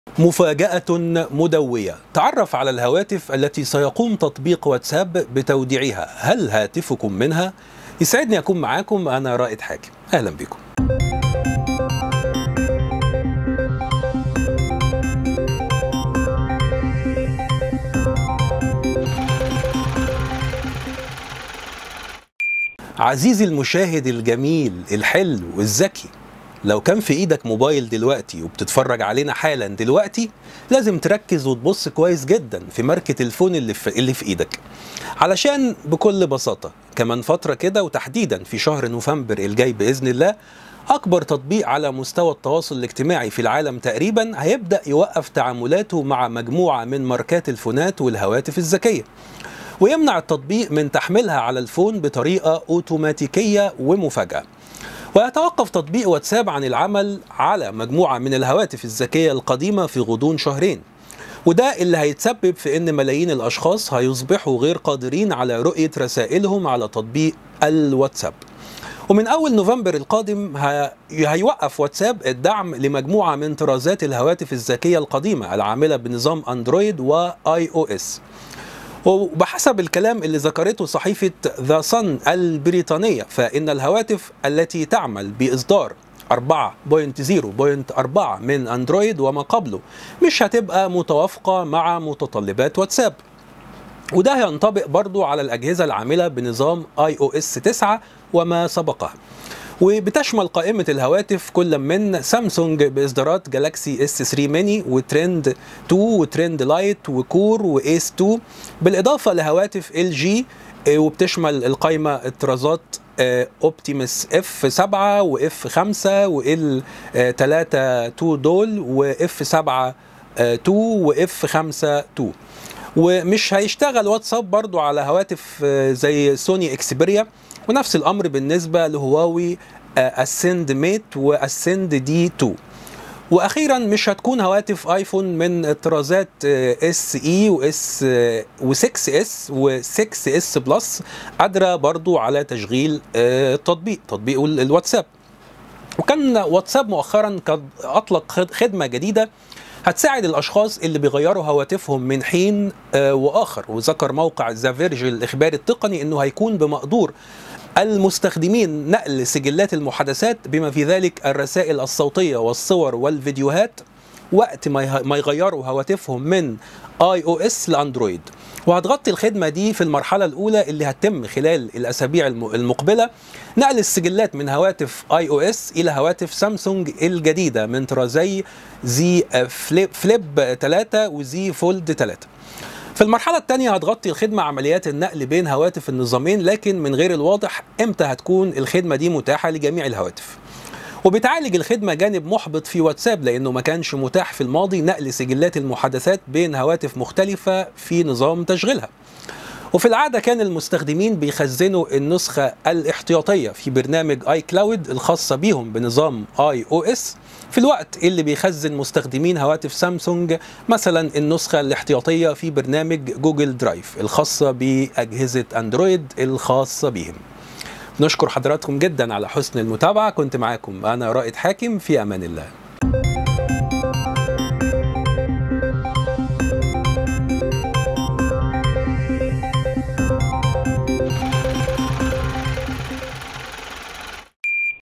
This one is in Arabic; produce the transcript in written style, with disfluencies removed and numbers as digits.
مفاجأة مدوية. تعرف على الهواتف التي سيقوم تطبيق واتساب بتوديعها. هل هاتفكم منها؟ يسعدني أكون معاكم، أنا رائد حاكم، أهلا بكم. عزيزي المشاهد الجميل الحلو الذكي، لو كان في ايدك موبايل دلوقتي وبتتفرج علينا حالا دلوقتي، لازم تركز وتبص كويس جدا في ماركة الفون اللي في ايدك، علشان بكل بساطة كمان فترة كده وتحديدا في شهر نوفمبر الجاي بإذن الله، أكبر تطبيق على مستوى التواصل الاجتماعي في العالم تقريبا هيبدأ يوقف تعاملاته مع مجموعة من ماركات الفونات والهواتف الذكية، ويمنع التطبيق من تحميلها على الفون بطريقة أوتوماتيكية ومفاجئة. ويتوقف تطبيق واتساب عن العمل على مجموعة من الهواتف الذكية القديمة في غضون شهرين، وده اللي هيتسبب في ان ملايين الاشخاص هيصبحوا غير قادرين على رؤية رسائلهم على تطبيق الواتساب. ومن اول نوفمبر القادم هيوقف واتساب الدعم لمجموعة من طرازات الهواتف الذكية القديمة العاملة بنظام اندرويد واي او اس. وبحسب الكلام اللي ذكرته صحيفة ذا صن البريطانية، فإن الهواتف التي تعمل بإصدار 4.0.4 من أندرويد وما قبله مش هتبقى متوافقة مع متطلبات واتساب، وده ينطبق برضو على الأجهزة العاملة بنظام iOS 9 وما سبقها. وبتشمل قائمة الهواتف كل من سامسونج بإصدارات جالاكسي اس 3 ميني وترند 2 وترند لايت وكور وايس 2، بالإضافة لهواتف ال جي، وبتشمل القائمة الطرازات اوبتيموس اف 7 واف 5 وال 3 2 دول واف 7 2 واف 5 2. ومش هيشتغل واتساب برضو على هواتف زي سوني اكسبيريا، ونفس الامر بالنسبه لهواوي اسند ميت واسند دي 2. واخيرا مش هتكون هواتف ايفون من الطرازات اس اي واس و6 اس و6 اس بلس قادره برضو على تشغيل تطبيق الواتساب. وكان واتساب مؤخرا قد اطلق خدمه جديده هتساعد الاشخاص اللي بيغيروا هواتفهم من حين واخر، وذكر موقع ذا فيرج الاخباري التقني انه هيكون بمقدور المستخدمين نقل سجلات المحادثات بما في ذلك الرسائل الصوتية والصور والفيديوهات وقت ما يغيروا هواتفهم من iOS لأندرويد. وهتغطي الخدمة دي في المرحلة الأولى اللي هتتم خلال الأسابيع المقبلة نقل السجلات من هواتف iOS إلى هواتف سامسونج الجديدة من طرازي زي فليب 3 وزي فولد 3. في المرحلة الثانية هتغطي الخدمة عمليات النقل بين هواتف النظامين، لكن من غير الواضح امتى هتكون الخدمة دي متاحة لجميع الهواتف. وبتعالج الخدمة جانب محبط في واتساب، لأنه ما كانش متاح في الماضي نقل سجلات المحادثات بين هواتف مختلفة في نظام تشغيلها. وفي العادة كان المستخدمين بيخزنوا النسخة الاحتياطية في برنامج اي كلاود الخاصة بيهم بنظام اي او اس، في الوقت اللي بيخزن مستخدمين هواتف سامسونج مثلا النسخة الاحتياطية في برنامج جوجل درايف الخاصة بأجهزة اندرويد الخاصة بهم. نشكر حضراتكم جدا على حسن المتابعة، كنت معاكم أنا رائد حاكم، في أمان الله.